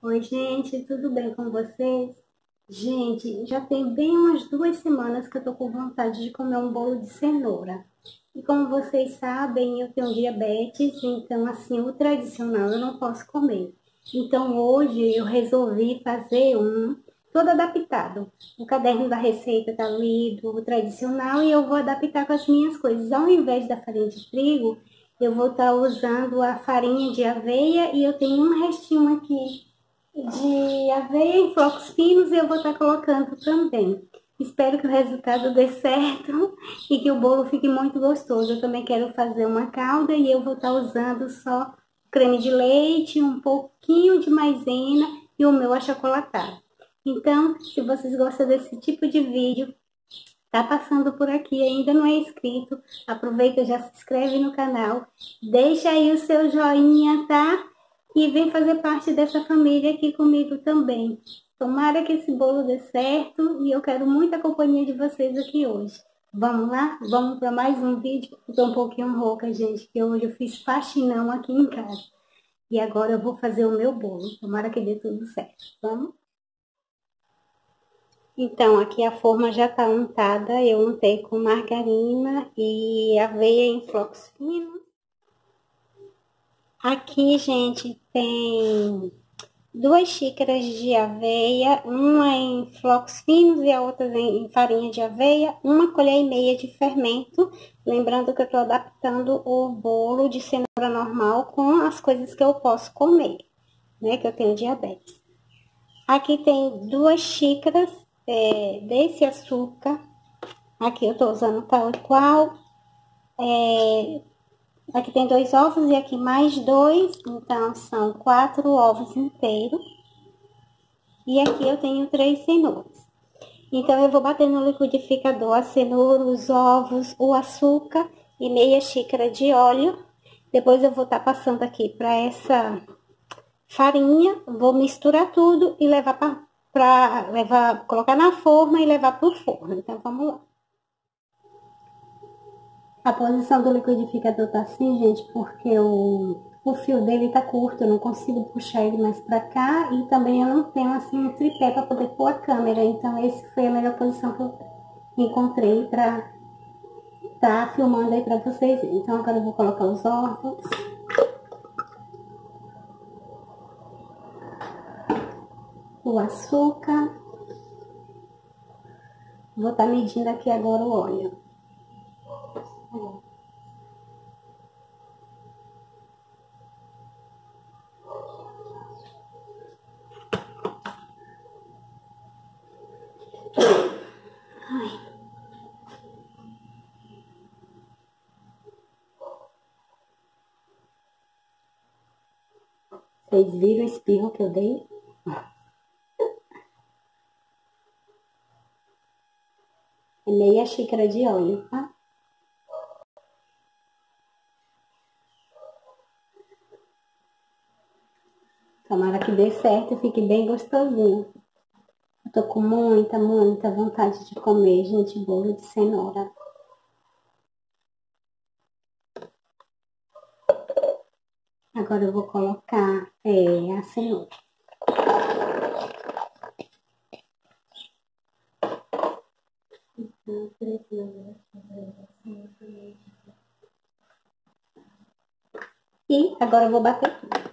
Oi, gente, tudo bem com vocês? Gente, já tem bem umas 2 semanas que eu tô com vontade de comer um bolo de cenoura. E como vocês sabem, eu tenho diabetes, então assim, o tradicional eu não posso comer. Então hoje eu resolvi fazer um todo adaptado. O caderno da receita tá lido, o tradicional, e eu vou adaptar com as minhas coisas. Ao invés da farinha de trigo, eu vou estar usando a farinha de aveia e eu tenho um restinho aqui de aveia em flocos finos e eu vou estar colocando também. Espero que o resultado dê certo e que o bolo fique muito gostoso. Eu também quero fazer uma calda e eu vou estar usando só creme de leite, um pouquinho de maisena e o meu achocolatado. Então, se vocês gostam desse tipo de vídeo, tá passando por aqui e ainda não é inscrito, aproveita, já se inscreve no canal, deixa aí o seu joinha, tá? E vem fazer parte dessa família aqui comigo também. Tomara que esse bolo dê certo e eu quero muita companhia de vocês aqui hoje. Vamos lá? Vamos para mais um vídeo. Eu tô um pouquinho rouca, gente, que hoje eu fiz faxinão aqui em casa. E agora eu vou fazer o meu bolo. Tomara que dê tudo certo. Vamos? Então, aqui a forma já tá untada. Eu untei com margarina e aveia em flocos finos. Aqui, gente, tem 2 xícaras de aveia, uma em flocos finos e a outra em farinha de aveia, 1,5 colher de fermento. Lembrando que eu tô adaptando o bolo de cenoura normal com as coisas que eu posso comer, né? Que eu tenho diabetes. Aqui tem 2 xícaras desse açúcar. Aqui eu tô usando tal e qual. Aqui tem 2 ovos e aqui mais 2, então são 4 ovos inteiros. E aqui eu tenho 3 cenouras. Então eu vou bater no liquidificador a cenoura, os ovos, o açúcar e meia xícara de óleo. Depois eu vou estar passando aqui para essa farinha, vou misturar tudo e levar colocar na forma e levar pro forno. Então vamos lá. A posição do liquidificador tá assim, gente, porque o fio dele tá curto, eu não consigo puxar ele mais pra cá e também eu não tenho, assim, um tripé pra poder pôr a câmera. Então, esse foi a melhor posição que eu encontrei pra tá filmando aí pra vocês. Então, agora eu vou colocar os ovos. O açúcar. Vou estar medindo aqui agora o óleo. Vocês viram o espirro que eu dei? É meia xícara de óleo, tá? Tomara que dê certo e fique bem gostosinho. Eu tô com muita vontade de comer, gente, bolo de cenoura. Agora eu vou colocar a cenoura. E agora eu vou bater tudo.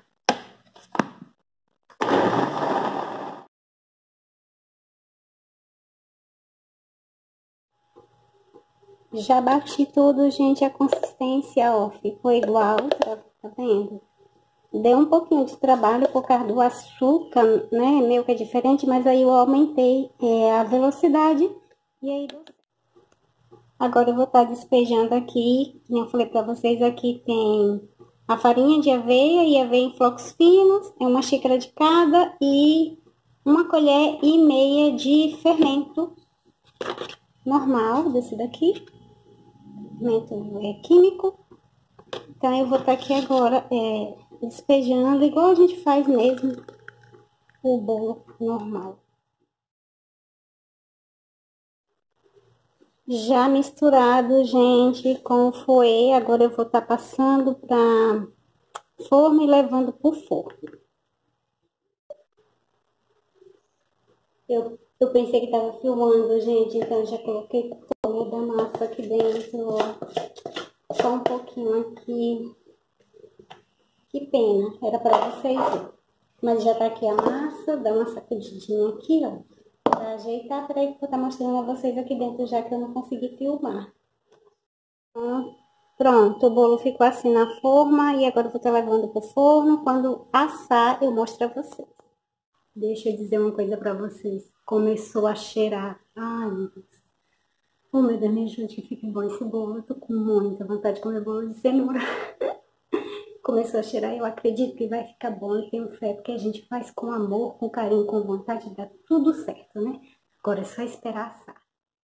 Já bati tudo, gente, a consistência, ó, ficou igual, tá vendo? Deu um pouquinho de trabalho por causa do açúcar, né, meio que é diferente, mas aí eu aumentei a velocidade e aí deu. Agora eu vou estar despejando aqui, como eu falei pra vocês, aqui tem a farinha de aveia e aveia em flocos finos, é 1 xícara de cada e 1,5 colher de fermento normal, desse daqui, fermento químico. Então eu vou estar aqui agora despejando, igual a gente faz mesmo o bolo normal. Já misturado, gente, com o fouet, agora eu vou estar passando para forma e levando pro forno. Eu pensei que tava filmando, gente, então eu já coloquei toda a massa aqui dentro, ó. Só um pouquinho aqui. Que pena, era pra vocês verem. Mas já tá aqui a massa, dá uma sacudidinha aqui, ó. Pra ajeitar, peraí que eu vou estar mostrando a vocês aqui dentro, já que eu não consegui filmar. Pronto, o bolo ficou assim na forma e agora eu vou estar levando pro forno. Quando assar, eu mostro a vocês. Deixa eu dizer uma coisa pra vocês. Começou a cheirar. Ai, meu Deus. Oh, meu Deus, me ajude que fique bom esse bolo. Eu tô com muita vontade de comer bolo de cenoura. Começou a cheirar, eu acredito que vai ficar bom. Eu tenho fé, porque a gente faz com amor, com carinho, com vontade, dá tudo certo, né? Agora é só esperar assar.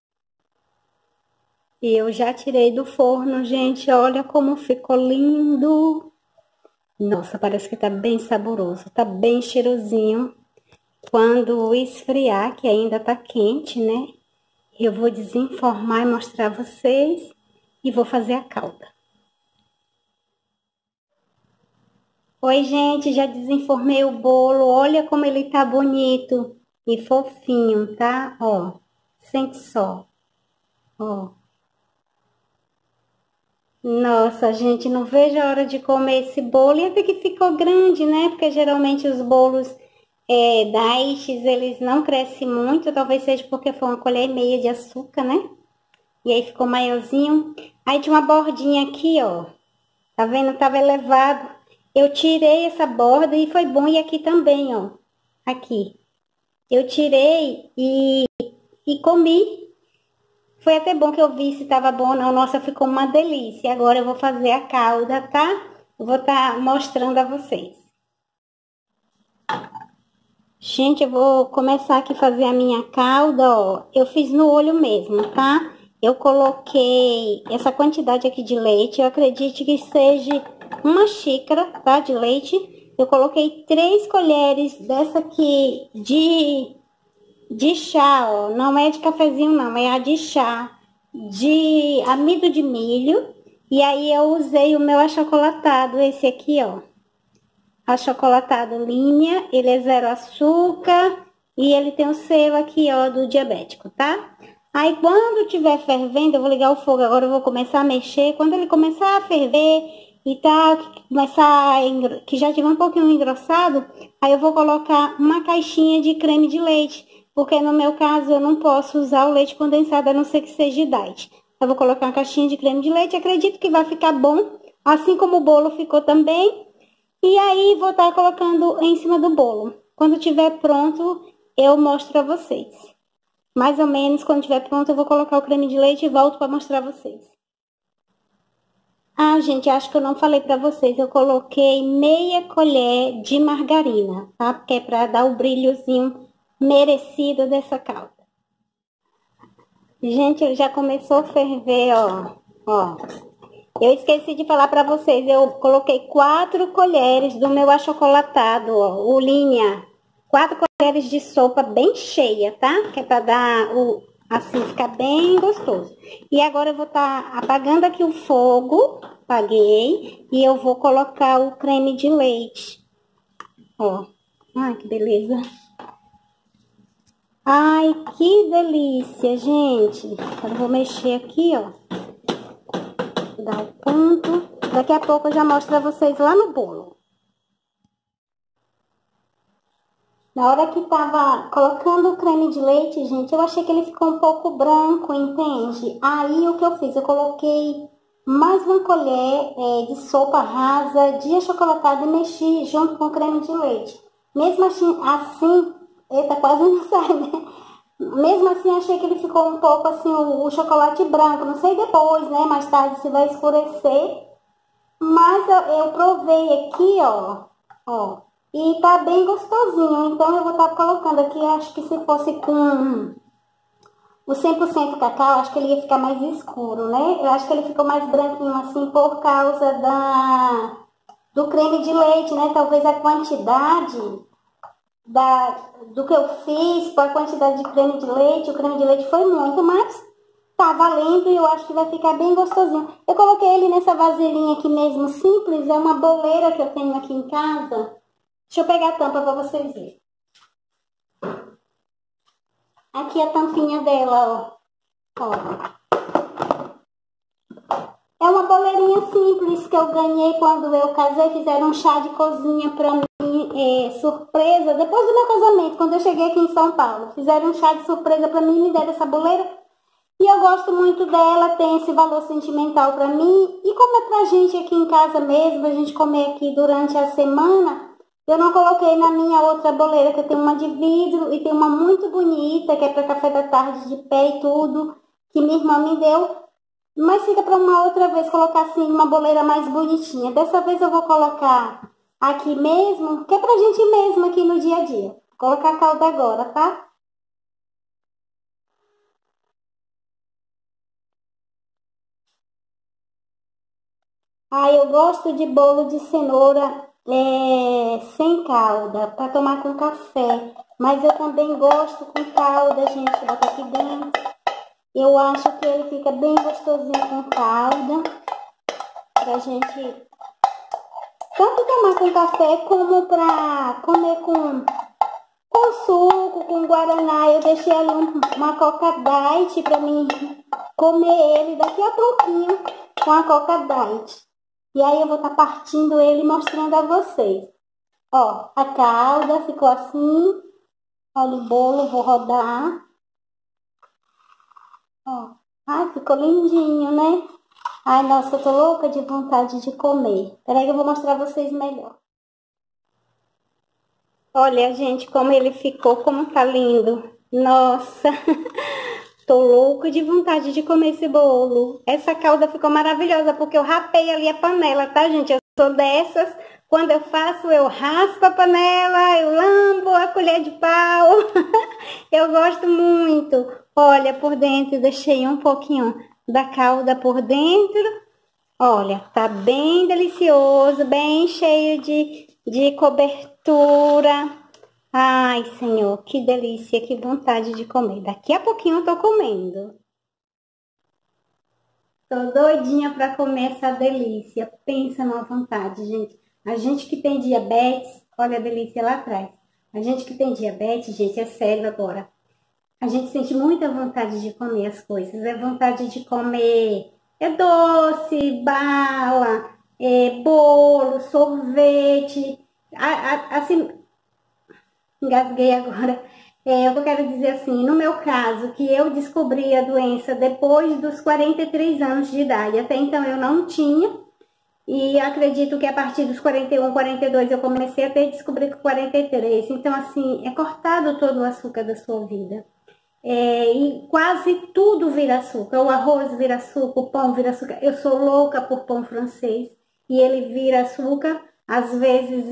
E eu já tirei do forno, gente. Olha como ficou lindo. Nossa, parece que tá bem saboroso, tá bem cheirosinho. Quando esfriar, que ainda tá quente, né? Eu vou desenformar e mostrar a vocês e vou fazer a calda. Oi, gente, já desenformei o bolo. Olha como ele tá bonito e fofinho, tá? Ó, sente só. Ó. Nossa, gente, não vejo a hora de comer esse bolo. E até que ficou grande, né? Porque geralmente os bolos Daites, eles não crescem muito. Talvez seja porque foi uma colher e meia de açúcar, né? E aí ficou maiorzinho. Aí tinha uma bordinha aqui, ó. Tá vendo? Tava elevado. Eu tirei essa borda e foi bom. E aqui também, ó. Aqui. Eu tirei e comi. Foi até bom que eu vi se tava bom ou não. Nossa, ficou uma delícia. Agora eu vou fazer a calda, tá? Eu vou estar mostrando a vocês. Gente, eu vou começar aqui a fazer a minha calda, ó. Eu fiz no olho mesmo, tá? Eu coloquei essa quantidade aqui de leite. Eu acredito que seja uma xícara, tá? De leite. Eu coloquei 3 colheres dessa aqui de chá, ó. Não é de cafezinho, não. É a de chá de amido de milho. E aí eu usei o meu achocolatado, esse aqui, ó. Achocolatado linha, ele é 0 açúcar e ele tem o selo aqui, ó, do diabético, tá? Aí quando tiver fervendo, eu vou ligar o fogo, agora eu vou começar a mexer. Quando ele começar a ferver e tal, que já tiver um pouquinho engrossado, aí eu vou colocar uma caixinha de creme de leite, porque no meu caso eu não posso usar o leite condensado, a não ser que seja diet. Eu vou colocar uma caixinha de creme de leite, acredito que vai ficar bom, assim como o bolo ficou também. E aí, vou estar colocando em cima do bolo. Quando tiver pronto, eu mostro a vocês. Mais ou menos, quando tiver pronto, eu vou colocar o creme de leite e volto para mostrar a vocês. Ah, gente, acho que eu não falei para vocês. Eu coloquei meia colher de margarina, tá? Porque é para dar o brilhozinho merecido dessa calda. Gente, ele já começou a ferver, ó. Ó. Eu esqueci de falar para vocês, eu coloquei 4 colheres do meu achocolatado, ó, o linha. 4 colheres de sopa bem cheia, tá? Que é para dar assim, ficar bem gostoso. E agora eu vou estar apagando aqui o fogo, apaguei, e eu vou colocar o creme de leite. Ó, ai que beleza. Ai, que delícia, gente. Agora eu vou mexer aqui, ó. Dar o ponto. Daqui a pouco eu já mostro pra vocês lá no bolo. Na hora que tava colocando o creme de leite, gente, eu achei que ele ficou um pouco branco, entende? Aí o que eu fiz? Eu coloquei mais uma colher de sopa rasa de achocolatado e mexi junto com o creme de leite. Mesmo assim, eita, quase não sai, né? Mesmo assim, achei que ele ficou um pouco assim, o chocolate branco. Não sei depois, né? Mais tarde se vai escurecer. Mas eu provei aqui, ó, e tá bem gostosinho. Então eu vou estar colocando aqui, acho que se fosse com o 100% cacau, acho que ele ia ficar mais escuro, né? Eu acho que ele ficou mais branquinho assim por causa do creme de leite, né? Talvez a quantidade do que eu fiz, com a quantidade de creme de leite, o creme de leite foi muito, mas tá valendo e eu acho que vai ficar bem gostosinho. Eu coloquei ele nessa vasilhinha aqui mesmo, simples, é uma boleira que eu tenho aqui em casa. Deixa eu pegar a tampa para vocês verem. Aqui a tampinha dela, ó. Olha. É uma boleirinha simples que eu ganhei quando eu casei. Fizeram um chá de cozinha pra mim, surpresa. Depois do meu casamento, quando eu cheguei aqui em São Paulo. Fizeram um chá de surpresa pra mim e me deram essa boleira. E eu gosto muito dela, tem esse valor sentimental pra mim. E como é pra gente aqui em casa mesmo, a gente comer aqui durante a semana, eu não coloquei na minha outra boleira, que eu tenho uma de vidro e tem uma muito bonita, que é para café da tarde de pé e tudo, que minha irmã me deu. Mas fica para uma outra vez colocar assim uma boleira mais bonitinha. Dessa vez eu vou colocar aqui mesmo, que é pra gente mesmo aqui no dia a dia. Vou colocar a calda agora, tá? Ah, eu gosto de bolo de cenoura sem calda, para tomar com café. Mas eu também gosto com calda, gente. Bota aqui dentro. Eu acho que ele fica bem gostosinho com calda. Pra gente tanto tomar com café como pra comer com suco, com guaraná. Eu deixei ali uma Coca Diet pra mim comer ele daqui a pouquinho com a Coca Diet. E aí eu vou estar partindo ele e mostrando a vocês. Ó, a calda ficou assim. Olha o bolo, vou rodar. Ó, ai, ficou lindinho, né? Ai, nossa, eu tô louca de vontade de comer. Peraí que eu vou mostrar a vocês melhor. Olha, gente, como ele ficou, como tá lindo. Nossa, tô louca de vontade de comer esse bolo. Essa calda ficou maravilhosa, porque eu rapei ali a panela, tá, gente? Eu sou dessas. Quando eu faço, eu raspo a panela, eu lambo a colher de pau. Eu gosto muito. Olha, por dentro, deixei um pouquinho da calda por dentro. Olha, tá bem delicioso, bem cheio de cobertura. Ai, Senhor, que delícia, que vontade de comer. Daqui a pouquinho eu tô comendo. Tô doidinha pra comer essa delícia. Pensa numa vontade, gente. A gente que tem diabetes, olha a delícia lá atrás. A gente que tem diabetes, gente, é sério agora. A gente sente muita vontade de comer as coisas. É vontade de comer doce, bala, bolo, sorvete. Assim, engasguei agora. Eu quero dizer assim, no meu caso, que eu descobri a doença depois dos 43 anos de idade. Até então eu não tinha. E acredito que a partir dos 41, 42 eu comecei a ter descobrir com 43. Então, assim, é cortado todo o açúcar da sua vida. E quase tudo vira açúcar. O arroz vira açúcar, o pão vira açúcar. Eu sou louca por pão francês e ele vira açúcar. Às vezes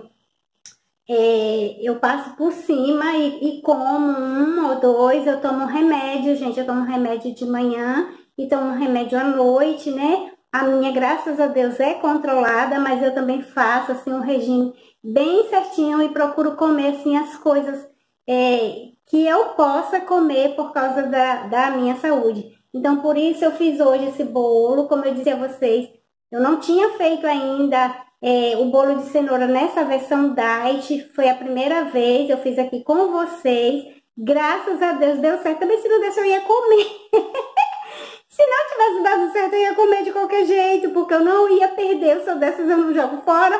eu passo por cima e como um ou dois. Eu tomo um remédio, gente. Eu tomo um remédio de manhã e tomo um remédio à noite, né? A minha, graças a Deus, é controlada, mas eu também faço assim um regime bem certinho e procuro comer assim as coisas que eu possa comer por causa da minha saúde. Então, por isso eu fiz hoje esse bolo. Como eu disse a vocês, eu não tinha feito ainda o bolo de cenoura nessa versão diet. Foi a primeira vez, eu fiz aqui com vocês. Graças a Deus deu certo. Também se não desse eu ia comer. Se não tivesse dado certo eu ia comer de qualquer jeito, porque eu não ia perder. Eu sou dessas, eu não jogo fora.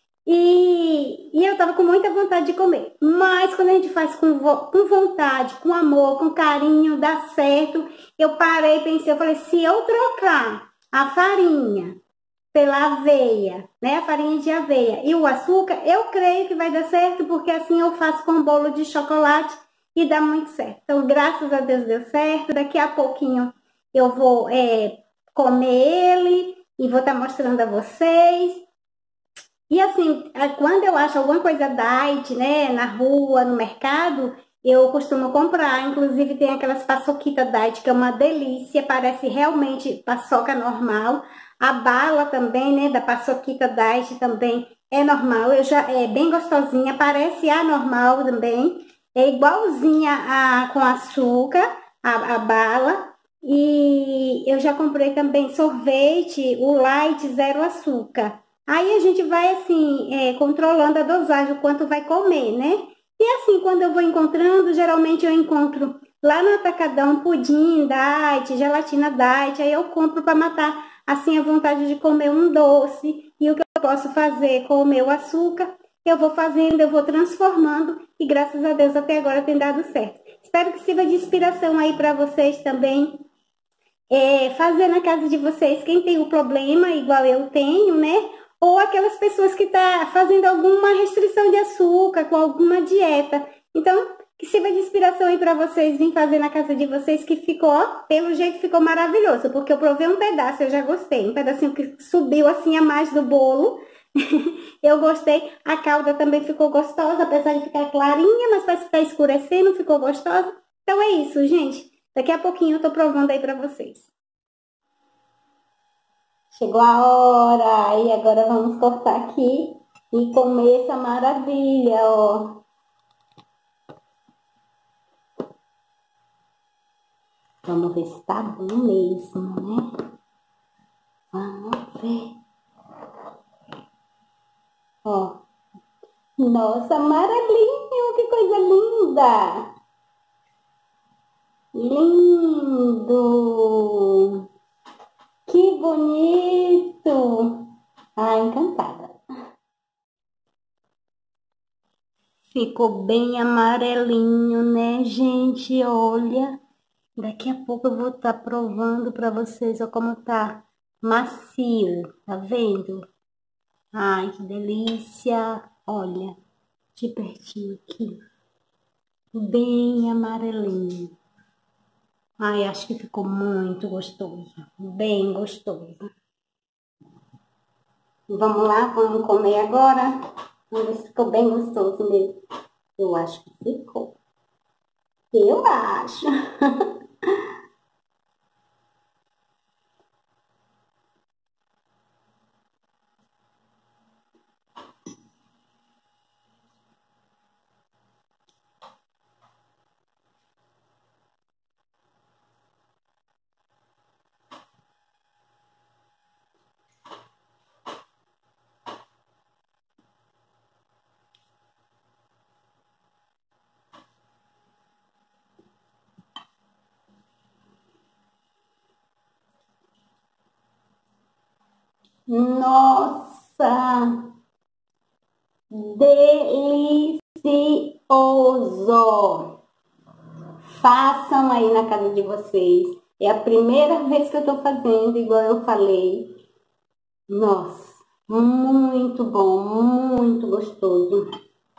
E eu tava com muita vontade de comer. Mas quando a gente faz com vontade, com amor, com carinho, dá certo. Eu parei e pensei, eu falei, se eu trocar a farinha pela aveia, né? A farinha de aveia e o açúcar, eu creio que vai dar certo, porque assim eu faço com bolo de chocolate e dá muito certo. Então, graças a Deus deu certo. Daqui a pouquinho eu vou comer ele e vou estar mostrando a vocês. E assim, quando eu acho alguma coisa diet, né, na rua, no mercado, eu costumo comprar. Inclusive tem aquelas paçoquita diet, que é uma delícia, parece realmente paçoca normal. A bala também, né, da paçoquita diet também é normal, é bem gostosinha, parece a normal também. É igualzinha com açúcar, a bala. E eu já comprei também sorvete, o light zero açúcar. Aí a gente vai assim, controlando a dosagem, o quanto vai comer, né? E assim, quando eu vou encontrando, geralmente eu encontro lá no Atacadão pudim, diet, gelatina diet, aí eu compro para matar assim a vontade de comer um doce. E o que eu posso fazer com o meu açúcar, eu vou fazendo, eu vou transformando e graças a Deus até agora tem dado certo. Espero que sirva de inspiração aí para vocês também. Fazer na casa de vocês quem tem o problema, igual eu tenho, né? Ou aquelas pessoas que estão fazendo alguma restrição de açúcar, com alguma dieta. Então, que sirva de inspiração aí para vocês vir fazer na casa de vocês, que ficou, ó, pelo jeito ficou maravilhoso, porque eu provei um pedaço, eu já gostei, um pedacinho que subiu assim a mais do bolo. Eu gostei, a calda também ficou gostosa, apesar de ficar clarinha, mas parece que tá escurecendo, ficou gostosa. Então é isso, gente. Daqui a pouquinho eu tô provando aí para vocês. Chegou a hora, e agora vamos cortar aqui e comer essa maravilha, ó. Vamos ver se tá bom mesmo, né? Vamos ver. Ó. Nossa, amarelinho, que coisa linda! Lindo! Que bonito! Ah, encantada. Ficou bem amarelinho, né, gente? Olha. Daqui a pouco eu vou estar provando para vocês ó, como tá macio, tá vendo? Ai, que delícia! Olha, de pertinho aqui, bem amarelinho. Ai, acho que ficou muito gostoso, bem gostoso. Vamos lá, vamos comer agora? Vamos ver se ficou bem gostoso mesmo. Eu acho que ficou. Eu acho. Nossa! Delicioso! Façam aí na casa de vocês. É a primeira vez que eu tô fazendo, igual eu falei. Nossa, muito bom, muito gostoso.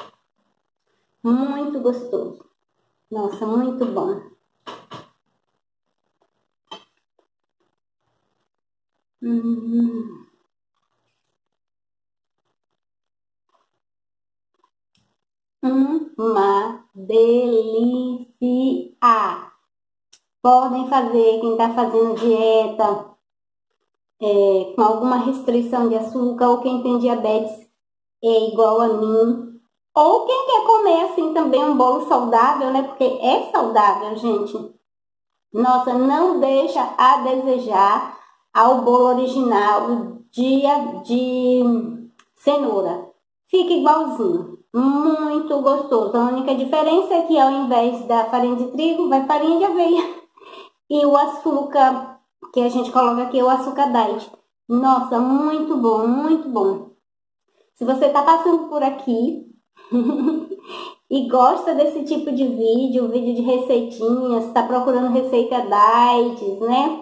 Muito gostoso. Nossa, muito bom. Hum. Uma delícia! Podem fazer, quem está fazendo dieta, com alguma restrição de açúcar, ou quem tem diabetes, é igual a mim. Ou quem quer comer assim também um bolo saudável, né? Porque é saudável, gente. Nossa, não deixa a desejar ao bolo original de cenoura. Fica igualzinho. Muito gostoso. A única diferença é que ao invés da farinha de trigo, vai farinha de aveia. E o açúcar que a gente coloca aqui é o açúcar diet. Nossa, muito bom, muito bom. Se você está passando por aqui e gosta desse tipo de vídeo de receitinhas, está procurando receita diets, né?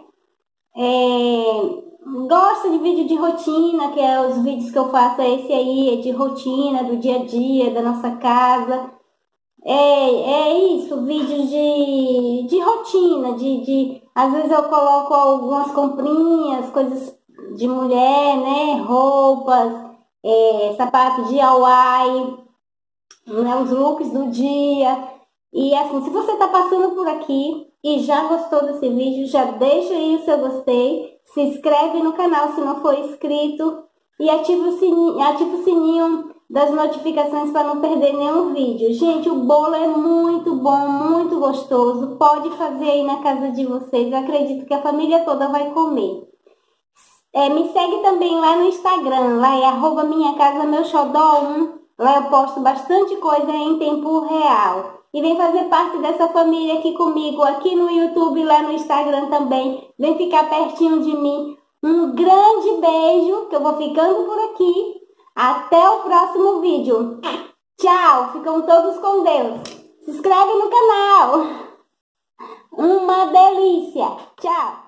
Gosta de vídeo de rotina, que é os vídeos que eu faço, esse aí é de rotina, do dia a dia, da nossa casa. É isso, vídeos de rotina, às vezes eu coloco algumas comprinhas, coisas de mulher, né? Roupas, sapato de Hawaii, né? Os looks do dia. E assim, se você tá passando por aqui e já gostou desse vídeo, já deixa aí o seu gostei, se inscreve no canal se não for inscrito e ativa o sininho das notificações para não perder nenhum vídeo. Gente, o bolo é muito bom, muito gostoso. Pode fazer aí na casa de vocês. Eu acredito que a família toda vai comer. Me segue também lá no Instagram. Lá é @minhacasameuxodó1. Lá eu posto bastante coisa em tempo real. E vem fazer parte dessa família aqui comigo, aqui no YouTube, lá no Instagram também. Vem ficar pertinho de mim. Um grande beijo, que eu vou ficando por aqui. Até o próximo vídeo. Tchau, ficam todos com Deus. Se inscreve no canal. Uma delícia. Tchau.